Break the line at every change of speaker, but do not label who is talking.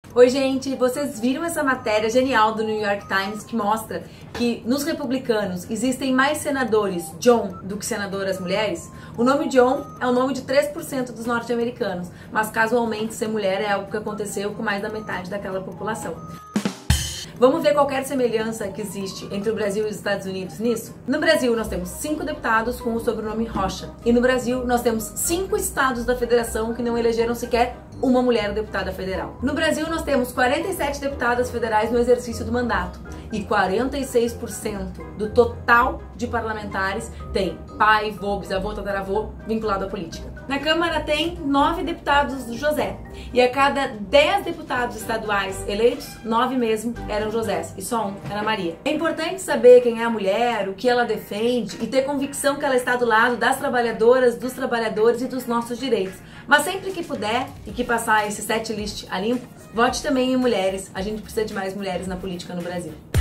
Oi gente, vocês viram essa matéria genial do New York Times que mostra que nos republicanos existem mais senadores John do que senadoras mulheres? O nome John é o nome de 3% dos norte-americanos, mas casualmente ser mulher é algo que aconteceu com mais da metade daquela população. Vamos ver qualquer semelhança que existe entre o Brasil e os Estados Unidos nisso? No Brasil, nós temos 5 deputados com o sobrenome Rocha. E no Brasil, nós temos 5 estados da federação que não elegeram sequer uma mulher deputada federal. No Brasil, nós temos 47 deputadas federais no exercício do mandato. E 46% do total de parlamentares tem pai, vô, bisavô, tataravô vinculado à política. Na Câmara tem 9 deputados do José. E a cada 10 deputados estaduais eleitos, 9 mesmo eram Josés. E só um era Maria. É importante saber quem é a mulher, o que ela defende e ter convicção que ela está do lado das trabalhadoras, dos trabalhadores e dos nossos direitos. Mas sempre que puder e que passar esse set list a limpo, vote também em mulheres. A gente precisa de mais mulheres na política no Brasil.